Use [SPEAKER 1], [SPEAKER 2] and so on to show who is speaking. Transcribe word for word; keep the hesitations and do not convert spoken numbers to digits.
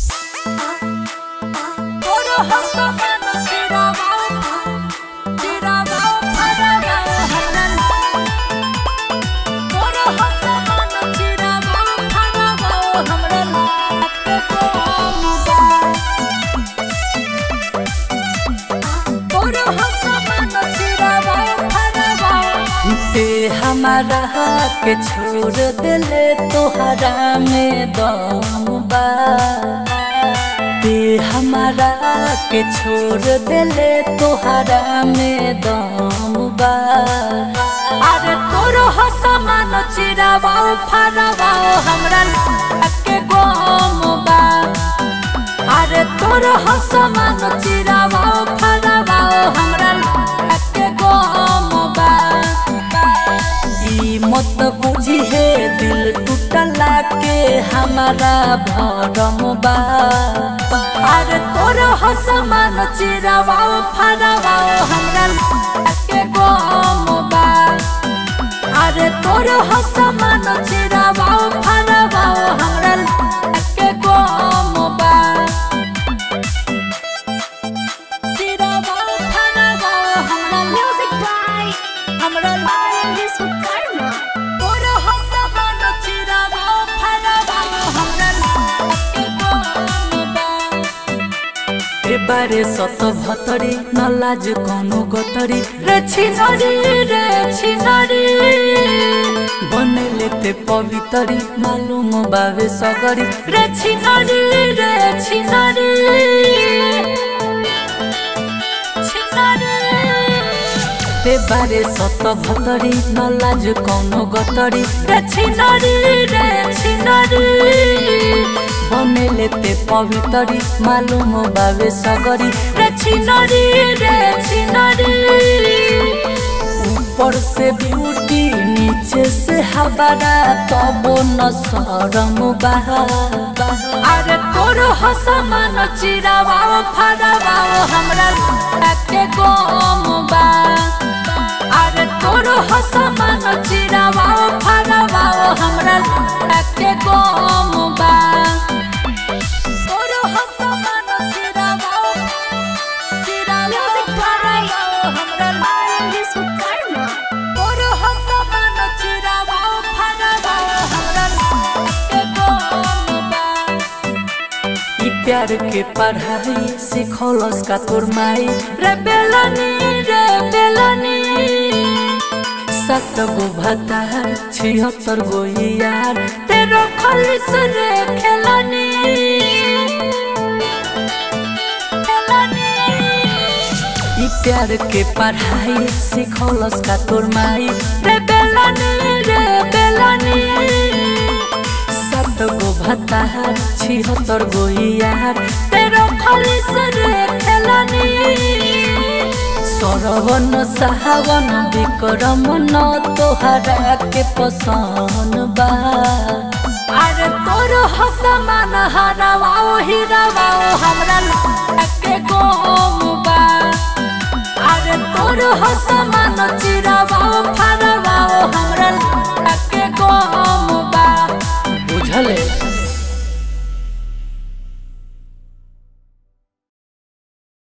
[SPEAKER 1] हमारा के छोड़ दिले तोहरा में दम बा। ते हमारा के छोड़ दिले तोहरा में दम बा। अरे तोरो हसमान चिरावाओ फरावाओ हमरा के गम बा। अरे तोरो हसमान चिरावाओ फरावाओ हमरा के गम बा। मत बुझी है दिल टूटला के हमारा भरम बा। अरे तोरो हसमान चिरावाओ फरावाओ हमरा के गम बा। अरे तोरो हसमान चिरावाओ फरावाओ हमरा के गम बा। चिरावाओ फरावाओ हमरा म्यूजिक बाय हमरा लाइन दिस बारे सत भतरी न लाज कोनो गतरी रे छिनरी रे छिनरी बने लेते पवितरी मालूम बावे सगरी रे छिनरी रे छिनरी ते बारे सत भतरी न लाज कोनो गतरी रे छिनरी रे छिनरी बने लेते पवितरी मालूम बावे सगरी रे छिनरी रे छिनरी। ऊपर से ब्यूटी नीचे से हवारा तबो न शरम बहा। अरे तोरो हसमान चिरावाओ फरावाओ हमरा के गम बा। अरे तोरो हसमान चिरावाओ फरावाओ हमरा के गम बा। प्यार के पढ़ाई सिखौलस का तोर माई रे बेलनी रे बेलनी। सात गो भता छिहत्तर गो यार तेरो खलिस रे खेलनी। ई प्यार के पढ़ाई सिखौलस का तोर माई रे बेलनी रे बेलनी। गो भत्ता छिहत्तर गो यार तेरो खलिस रे खेलनी। सरवन सावन विक्रम न तोहरा के पसंद बा। अरे तोरो हसमान हरावाओ हिरावाओ हमरा के गम बा। अरे तोरो हसमान चिरावाओ फरावाओ हमरा